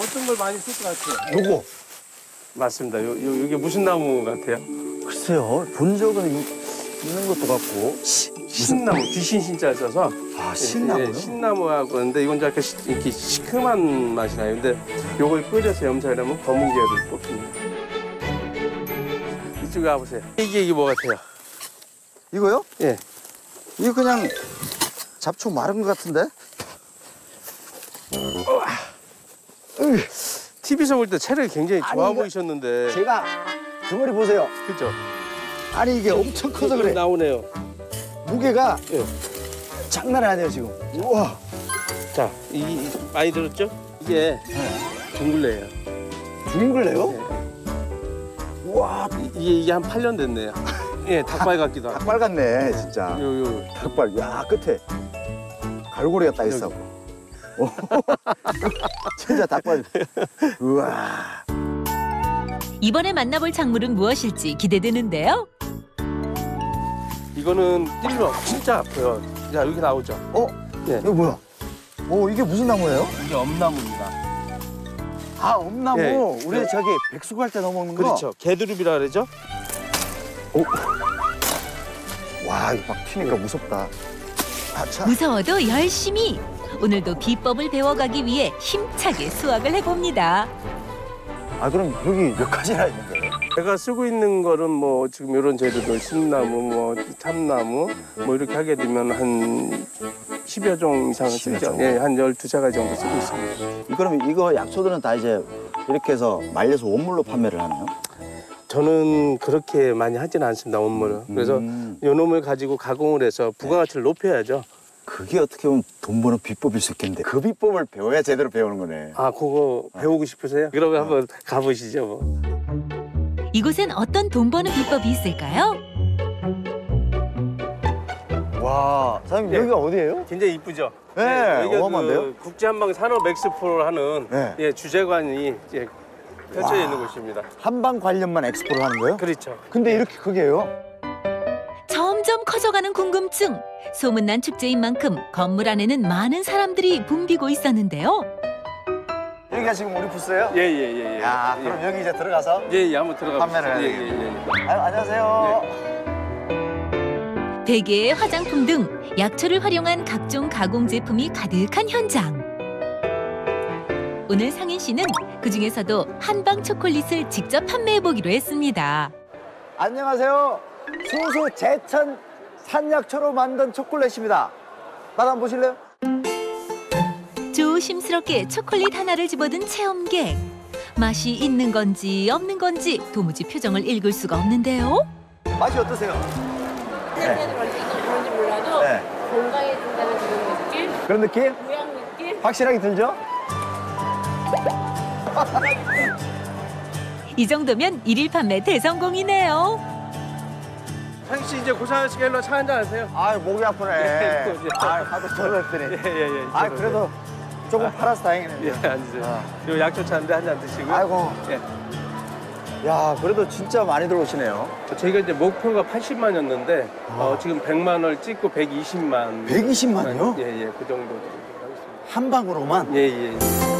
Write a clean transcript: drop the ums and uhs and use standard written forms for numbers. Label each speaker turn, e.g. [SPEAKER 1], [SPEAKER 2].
[SPEAKER 1] 어떤 걸 많이 쓸 것 같아요?
[SPEAKER 2] 요거.
[SPEAKER 1] 맞습니다. 요게 무슨 나무 같아요?
[SPEAKER 2] 글쎄요. 본 적은 있는 것도 같고.
[SPEAKER 1] 신나무, 귀신 신자를 써서.
[SPEAKER 2] 아, 신나무요?
[SPEAKER 1] 예, 신나무하고 하는데 이건 약간 이렇게 시큼한 맛이 나요. 근데 요걸 끓여서 염사를 하면 검은 계열을 뽑힙니다. 이쪽에 와보세요. 이게 뭐 같아요?
[SPEAKER 2] 이거요?
[SPEAKER 1] 예.
[SPEAKER 2] 이거 그냥 잡초 마른 것 같은데?
[SPEAKER 1] TV에서 볼 때 체력이 굉장히 좋아
[SPEAKER 2] 아니,
[SPEAKER 1] 보이셨는데.
[SPEAKER 2] 제가 덩어리 보세요.
[SPEAKER 1] 그죠?
[SPEAKER 2] 아니 이게 엄청 커서 그래.
[SPEAKER 1] 나오네요.
[SPEAKER 2] 무게가
[SPEAKER 1] 예.
[SPEAKER 2] 장난이 아니에요 지금. 우와.
[SPEAKER 1] 자, 많이 들었죠? 이게 둥글레예요.
[SPEAKER 2] 둥글레요?
[SPEAKER 1] 네.
[SPEAKER 2] 우와.
[SPEAKER 1] 이게 한 8년 됐네요. 예, 닭발 같기도 하고.
[SPEAKER 2] 닭발 같네 진짜.
[SPEAKER 1] 요.
[SPEAKER 2] 닭발. 야 끝에 갈고리가 딱 있어. 진짜 닭발. 우와.
[SPEAKER 3] 이번에 만나볼 작물은 무엇일지 기대되는데요.
[SPEAKER 1] 이거는 찔러 진짜 아파요. 자, 여기 나오죠? 예.
[SPEAKER 2] 이거 뭐야? 이게 무슨 나무예요?
[SPEAKER 1] 이게 엄나무입니다.
[SPEAKER 2] 아, 엄나무.
[SPEAKER 1] 예.
[SPEAKER 2] 우리 저기 백숙 할 때 넣어 먹는 거.
[SPEAKER 1] 그렇죠. 개두릅이라 그러죠?
[SPEAKER 2] 와, 이거 막 튀니까 무섭다. 자.
[SPEAKER 3] 무서워도 열심히 오늘도 비법을 배워가기 위해 힘차게 수확을 해봅니다.
[SPEAKER 2] 아, 그럼 여기 몇 가지나 있는 거예요?
[SPEAKER 1] 제가 쓰고 있는 거는 뭐 지금 이런 재료들 신나무, 뭐 참나무 뭐 이렇게 하게 되면 한 10여 종 이상을
[SPEAKER 2] 10여
[SPEAKER 1] 쓰죠.
[SPEAKER 2] 종.
[SPEAKER 1] 예, 한 12자가 정도 쓰고 있습니다.
[SPEAKER 2] 그럼 이거 약초들은 다 이제 이렇게 해서 말려서 원물로 판매를 하나요?
[SPEAKER 1] 저는 그렇게 많이 하지는 않습니다, 원물은. 그래서 요 놈을 가지고 가공을 해서 부가가치를 높여야죠.
[SPEAKER 2] 그게 어떻게 보면 돈 버는 비법일 수 있겠는데 그 비법을 배워야 제대로 배우는 거네.
[SPEAKER 1] 아, 그거 배우고 싶으세요? 그러면 한번 가보시죠, 뭐.
[SPEAKER 3] 이곳엔 어떤 돈 버는 비법이 있을까요?
[SPEAKER 2] 와, 사장님
[SPEAKER 1] 네.
[SPEAKER 2] 여기가 어디예요?
[SPEAKER 1] 굉장히 이쁘죠?
[SPEAKER 2] 네,
[SPEAKER 1] 여기가
[SPEAKER 2] 어마어마한데요?
[SPEAKER 1] 그 국제한방 산업 엑스포를 하는
[SPEAKER 2] 네.
[SPEAKER 1] 예, 주재관이 이제 펼쳐져 있는 곳입니다.
[SPEAKER 2] 한방 관련만 엑스포를 하는 거예요?
[SPEAKER 1] 그렇죠.
[SPEAKER 2] 근데 이렇게 크게요?
[SPEAKER 3] 점점 커져가는 궁금증. 소문난 축제인 만큼 건물 안에는 많은 사람들이 붐비고 있었는데요.
[SPEAKER 2] 여기가 지금 우리 부스예요?
[SPEAKER 1] 예.
[SPEAKER 2] 야, 그럼 여기 이제 들어가서
[SPEAKER 1] 예, 한번 들어가
[SPEAKER 2] 판매를
[SPEAKER 1] 보시죠.
[SPEAKER 2] 해야
[SPEAKER 1] 예.
[SPEAKER 2] 아유, 안녕하세요.
[SPEAKER 3] 베개, 화장품 등 약초를 활용한 각종 가공 제품이 가득한 현장. 오늘 상인 씨는 그중에서도 한방 초콜릿을 직접 판매해보기로 했습니다.
[SPEAKER 2] 안녕하세요. 수수 제천 산약초로 만든 초콜릿입니다. 맛 한번 보실래요?
[SPEAKER 3] 조심스럽게 초콜릿 하나를 집어든 체험객. 맛이 있는 건지 없는 건지 도무지 표정을 읽을 수가 없는데요.
[SPEAKER 2] 맛이 어떠세요?
[SPEAKER 4] 냄새는 그런지 몰라도
[SPEAKER 2] 네.
[SPEAKER 4] 건강해진다는 그런 느낌?
[SPEAKER 2] 그런 느낌?
[SPEAKER 4] 모양 느낌?
[SPEAKER 2] 확실하게 들죠?
[SPEAKER 3] 이 정도면 일일 판매 대성공이네요.
[SPEAKER 1] 상희 씨 이제 고생하시게 일로 차 한잔 하세요.
[SPEAKER 2] 아, 목이 아프네.
[SPEAKER 1] 예.
[SPEAKER 2] 아, 하도 저랬더니.
[SPEAKER 1] 예.
[SPEAKER 2] 아, 그래도 조금 팔아서 다행이네요.
[SPEAKER 1] 예, 앉으세요. 요 약초 차인데 한 잔 드시고요.
[SPEAKER 2] 아이고.
[SPEAKER 1] 예.
[SPEAKER 2] 야, 그래도 진짜 많이 들어오시네요.
[SPEAKER 1] 저희가 이제 목표가 80만이었는데 지금 100만 원을 찍고 120만.
[SPEAKER 2] 120만이요?
[SPEAKER 1] 예, 그 정도 하겠습니다.
[SPEAKER 2] 한 방으로만?
[SPEAKER 1] 예.